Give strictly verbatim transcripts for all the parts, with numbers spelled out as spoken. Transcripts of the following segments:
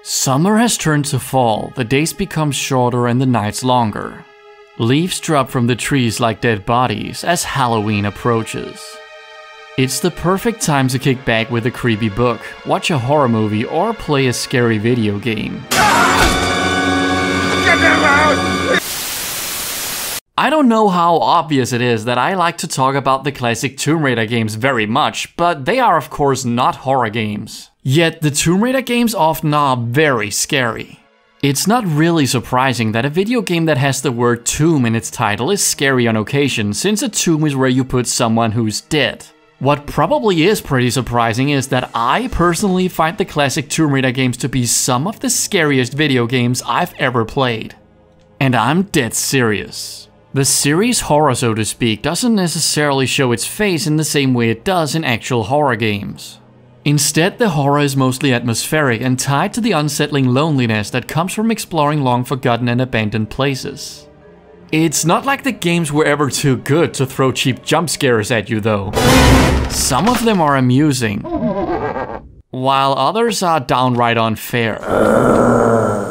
Summer has turned to fall, the days become shorter and the nights longer. Leaves drop from the trees like dead bodies as Halloween approaches. It's the perfect time to kick back with a creepy book, watch a horror movie, or play a scary video game. Get them out! I don't know how obvious it is that I like to talk about the classic Tomb Raider games very much, but they are of course not horror games. Yet the Tomb Raider games often are very scary. It's not really surprising that a video game that has the word tomb in its title is scary on occasion, since a tomb is where you put someone who's dead. What probably is pretty surprising is that I personally find the classic Tomb Raider games to be some of the scariest video games I've ever played. And I'm dead serious. The series horror, so to speak, doesn't necessarily show its face in the same way it does in actual horror games. Instead, the horror is mostly atmospheric and tied to the unsettling loneliness that comes from exploring long-forgotten and abandoned places. It's not like the games were ever too good to throw cheap jump scares at you though. Some of them are amusing, while others are downright unfair.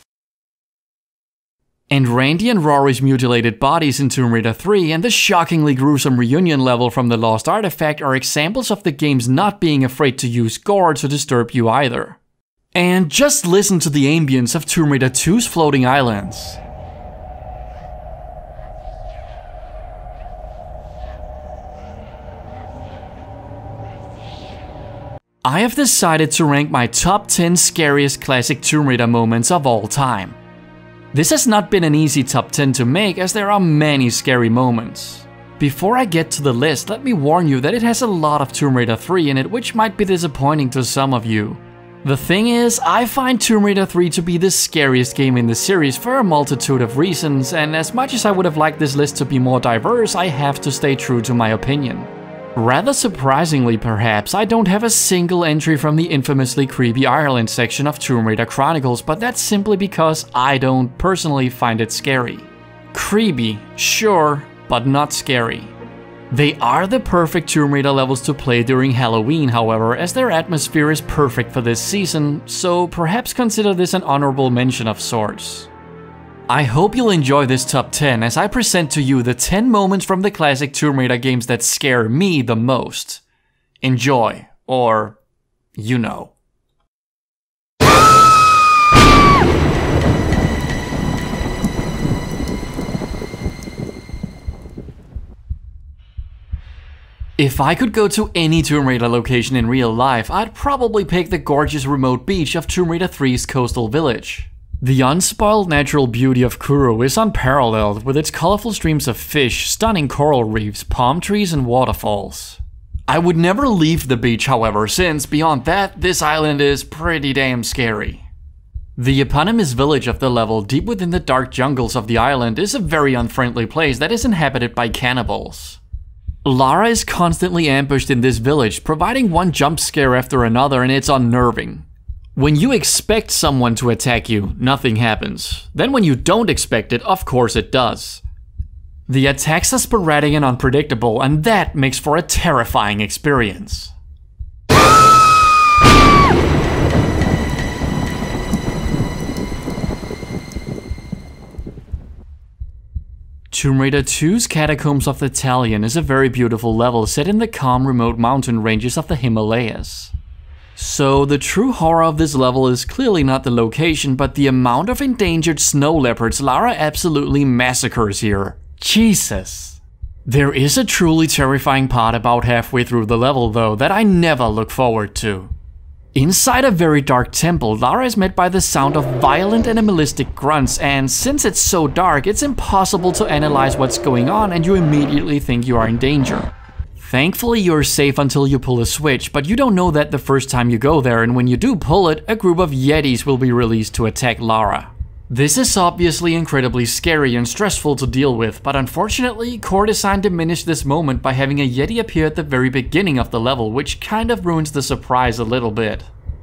And Randy and Rory's mutilated bodies in Tomb Raider three and the shockingly gruesome reunion level from the Lost Artifact are examples of the games not being afraid to use gore to disturb you either. And just listen to the ambience of Tomb Raider two's floating islands. I have decided to rank my top ten scariest classic Tomb Raider moments of all time. This has not been an easy top ten to make, as there are many scary moments. Before I get to the list, let me warn you that it has a lot of Tomb Raider three in it, which might be disappointing to some of you. The thing is, I find Tomb Raider three to be the scariest game in the series for a multitude of reasons, and as much as I would have liked this list to be more diverse, I have to stay true to my opinion. Rather surprisingly perhaps, I don't have a single entry from the infamously creepy Ireland section of Tomb Raider Chronicles, but that's simply because I don't personally find it scary. Creepy, sure, but not scary. They are the perfect Tomb Raider levels to play during Halloween, however, as their atmosphere is perfect for this season, so perhaps consider this an honorable mention of sorts. I hope you'll enjoy this top ten as I present to you the ten moments from the classic Tomb Raider games that scare me the most. Enjoy, or you know. If I could go to any Tomb Raider location in real life, I'd probably pick the gorgeous remote beach of Tomb Raider three's coastal village. The unspoiled natural beauty of Kuru is unparalleled, with its colorful streams of fish, stunning coral reefs, palm trees and waterfalls. I would never leave the beach, however, since beyond that, this island is pretty damn scary. The eponymous village of the level, deep within the dark jungles of the island, is a very unfriendly place that is inhabited by cannibals. Lara is constantly ambushed in this village, providing one jump scare after another, and it's unnerving. When you expect someone to attack you, nothing happens. Then when you don't expect it, of course it does. The attacks are sporadic and unpredictable, and that makes for a terrifying experience. Tomb Raider two's Catacombs of the Talion is a very beautiful level set in the calm remote mountain ranges of the Himalayas. So the true horror of this level is clearly not the location, but the amount of endangered snow leopards Lara absolutely massacres here. Jesus. There is a truly terrifying part about halfway through the level though that I never look forward to. Inside a very dark temple, Lara is met by the sound of violent animalistic grunts, and since it's so dark, it's impossible to analyze what's going on and you immediately think you are in danger. Thankfully, you're safe until you pull a switch, but you don't know that the first time you go there, and when you do pull it, a group of Yetis will be released to attack Lara. This is obviously incredibly scary and stressful to deal with, but unfortunately, core design diminished this moment by having a Yeti appear at the very beginning of the level, which kind of ruins the surprise a little bit.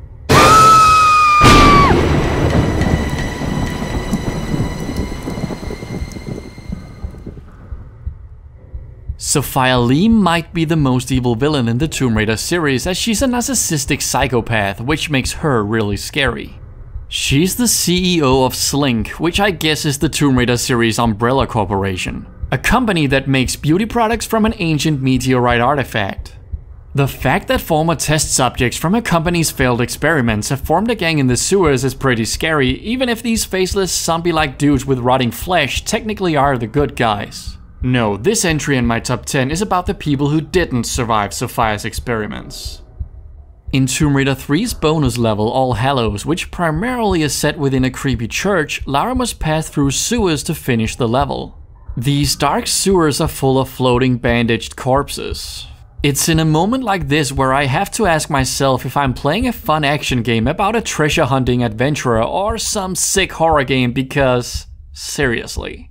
Sophia Lee might be the most evil villain in the Tomb Raider series, as she's a narcissistic psychopath, which makes her really scary. She's the C E O of Slink, which I guess is the Tomb Raider series umbrella corporation, a company that makes beauty products from an ancient meteorite artifact. The fact that former test subjects from a company's failed experiments have formed a gang in the sewers is pretty scary, even if these faceless, zombie-like dudes with rotting flesh technically are the good guys. No, this entry in my top ten is about the people who didn't survive Sophia's experiments. In Tomb Raider three's bonus level, All Hallows, which primarily is set within a creepy church, Lara must pass through sewers to finish the level. These dark sewers are full of floating bandaged corpses. It's in a moment like this where I have to ask myself if I'm playing a fun action game about a treasure hunting adventurer or some sick horror game because, seriously.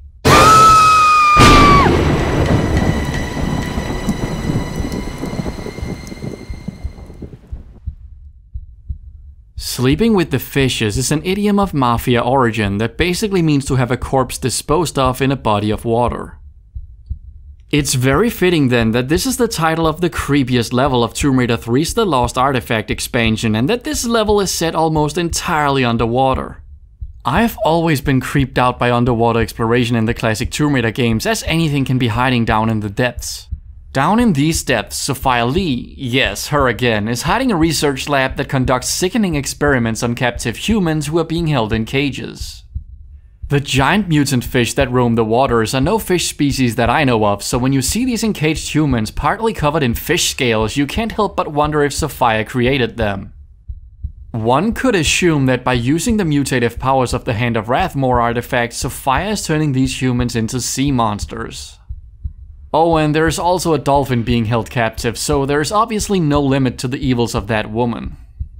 Sleeping with the fishes is an idiom of mafia origin that basically means to have a corpse disposed of in a body of water. It's very fitting then that this is the title of the creepiest level of Tomb Raider three's The Lost Artifact expansion, and that this level is set almost entirely underwater. I've always been creeped out by underwater exploration in the classic Tomb Raider games, as anything can be hiding down in the depths. Down in these depths, Sophia Lee, yes, her again, is hiding a research lab that conducts sickening experiments on captive humans who are being held in cages. The giant mutant fish that roam the waters are no fish species that I know of, so when you see these encaged humans partly covered in fish scales, you can't help but wonder if Sophia created them. One could assume that by using the mutative powers of the Hand of Wrathmore artifact, Sophia is turning these humans into sea monsters. Oh, and there's also a dolphin being held captive, so there's obviously no limit to the evils of that woman.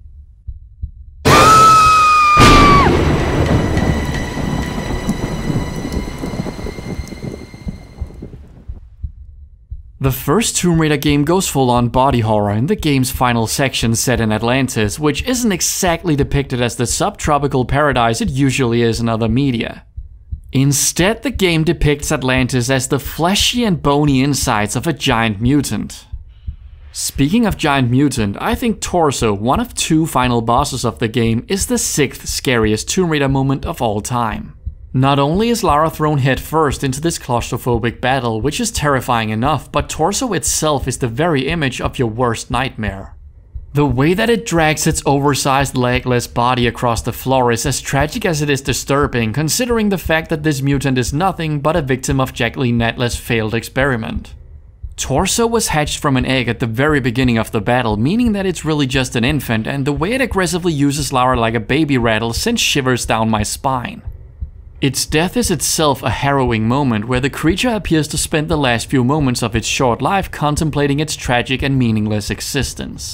The first Tomb Raider game goes full-on body horror in the game's final section set in Atlantis, which isn't exactly depicted as the subtropical paradise it usually is in other media. Instead, the game depicts Atlantis as the fleshy and bony insides of a giant mutant. Speaking of giant mutant, I think Torso, one of two final bosses of the game, is the sixth scariest Tomb Raider moment of all time. Not only is Lara thrown headfirst into this claustrophobic battle, which is terrifying enough, but Torso itself is the very image of your worst nightmare. The way that it drags its oversized legless body across the floor is as tragic as it is disturbing, considering the fact that this mutant is nothing but a victim of Jacqueline Natla's failed experiment. Torso was hatched from an egg at the very beginning of the battle, meaning that it's really just an infant, and the way it aggressively uses Lara like a baby rattle sends shivers down my spine. Its death is itself a harrowing moment where the creature appears to spend the last few moments of its short life contemplating its tragic and meaningless existence.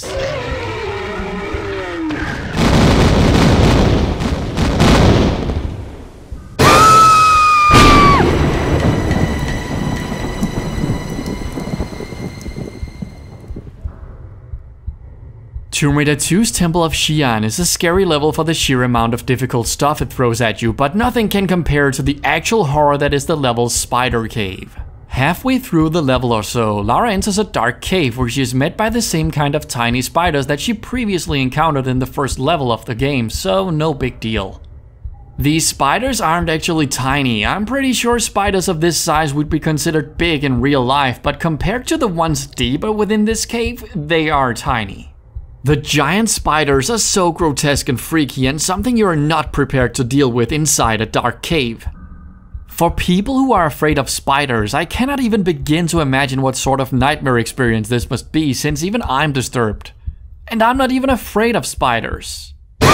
Tomb Raider two's Temple of Xi'an is a scary level for the sheer amount of difficult stuff it throws at you, but nothing can compare to the actual horror that is the level's spider cave. Halfway through the level or so, Lara enters a dark cave where she is met by the same kind of tiny spiders that she previously encountered in the first level of the game, so no big deal. These spiders aren't actually tiny. I'm pretty sure spiders of this size would be considered big in real life, but compared to the ones deeper within this cave, they are tiny. The giant spiders are so grotesque and freaky, and something you are not prepared to deal with inside a dark cave. For people who are afraid of spiders, I cannot even begin to imagine what sort of nightmare experience this must be, since even I'm disturbed. And I'm not even afraid of spiders.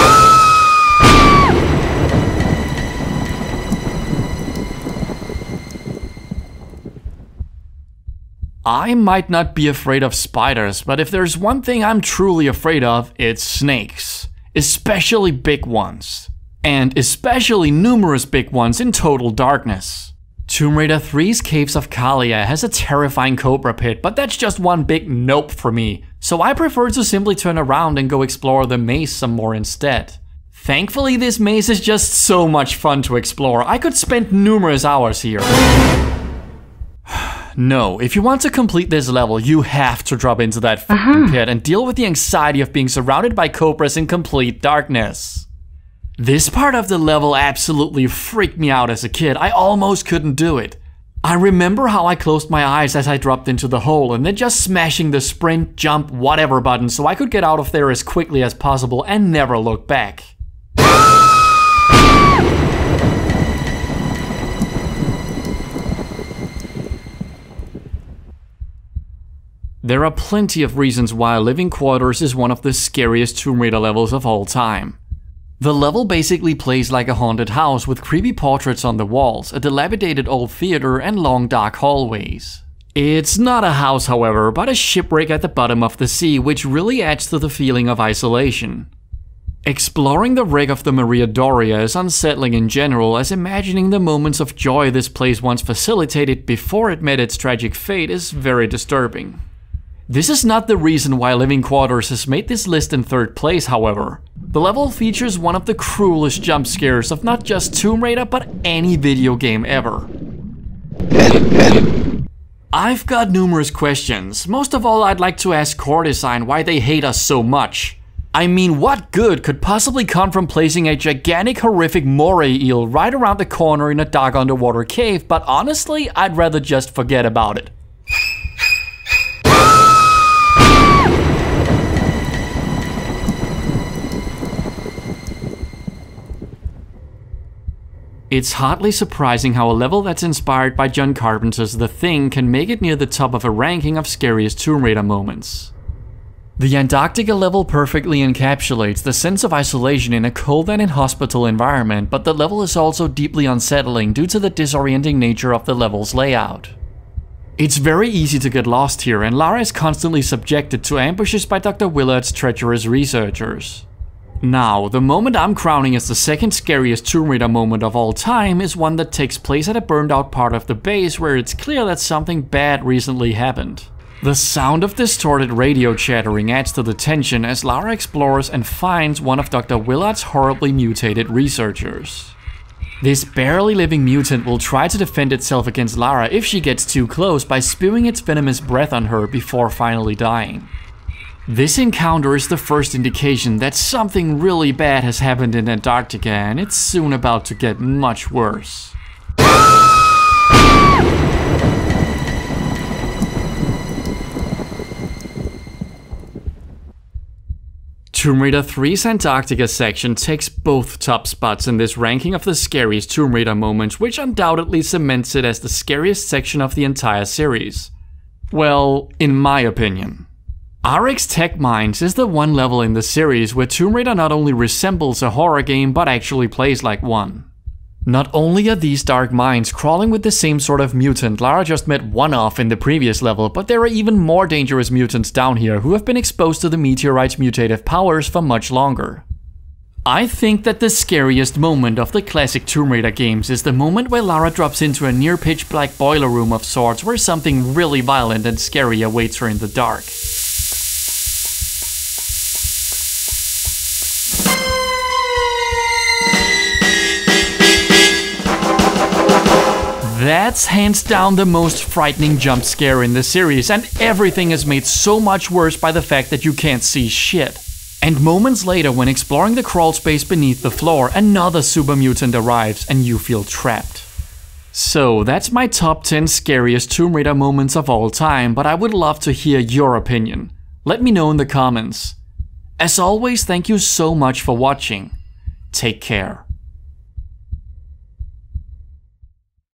I might not be afraid of spiders, but if there's one thing I'm truly afraid of, it's snakes. Especially big ones. And especially numerous big ones in total darkness. Tomb Raider three's Caves of Kalia has a terrifying cobra pit, but that's just one big nope for me, so I prefer to simply turn around and go explore the maze some more instead. Thankfully, this maze is just so much fun to explore. I could spend numerous hours here. No, if you want to complete this level, you have to drop into that f***ing pit and deal with the anxiety of being surrounded by cobras in complete darkness. This part of the level absolutely freaked me out as a kid. I almost couldn't do it. I remember how I closed my eyes as I dropped into the hole and then just smashing the sprint, jump, whatever button so I could get out of there as quickly as possible and never look back. There are plenty of reasons why Living Quarters is one of the scariest Tomb Raider levels of all time. The level basically plays like a haunted house with creepy portraits on the walls, a dilapidated old theater, and long dark hallways. It's not a house, however, but a shipwreck at the bottom of the sea, which really adds to the feeling of isolation. Exploring the wreck of the Maria Doria is unsettling in general, as imagining the moments of joy this place once facilitated before it met its tragic fate is very disturbing. This is not the reason why Living Quarters has made this list in third place, however. The level features one of the cruelest jump scares of not just Tomb Raider but any video game ever. I've got numerous questions. Most of all, I'd like to ask Core Design why they hate us so much. I mean, what good could possibly come from placing a gigantic horrific moray eel right around the corner in a dark underwater cave, but honestly, I'd rather just forget about it. It's hardly surprising how a level that's inspired by John Carpenter's The Thing can make it near the top of a ranking of scariest Tomb Raider moments. The Antarctica level perfectly encapsulates the sense of isolation in a cold and inhospitable environment, but the level is also deeply unsettling due to the disorienting nature of the level's layout. It's very easy to get lost here, and Lara is constantly subjected to ambushes by Doctor Willard's treacherous researchers. Now, the moment I'm crowning as the second scariest Tomb Raider moment of all time is one that takes place at a burned out part of the base where it's clear that something bad recently happened. The sound of distorted radio chattering adds to the tension as Lara explores and finds one of Doctor Willard's horribly mutated researchers. This barely living mutant will try to defend itself against Lara if she gets too close by spewing its venomous breath on her before finally dying. This encounter is the first indication that something really bad has happened in Antarctica, and it's soon about to get much worse. Tomb Raider three's Antarctica section takes both top spots in this ranking of the scariest Tomb Raider moments, which undoubtedly cements it as the scariest section of the entire series. Well, in my opinion. R X Tech Mines is the one level in the series where Tomb Raider not only resembles a horror game but actually plays like one. Not only are these dark mines crawling with the same sort of mutant Lara just met one of in the previous level, but there are even more dangerous mutants down here who have been exposed to the meteorite's mutative powers for much longer. I think that the scariest moment of the classic Tomb Raider games is the moment where Lara drops into a near pitch black boiler room of sorts where something really violent and scary awaits her in the dark. That's hands down the most frightening jump scare in the series, and everything is made so much worse by the fact that you can't see shit. And moments later, when exploring the crawl space beneath the floor, another super mutant arrives and you feel trapped. So that's my top ten scariest Tomb Raider moments of all time, but I would love to hear your opinion. Let me know in the comments. As always, thank you so much for watching. Take care.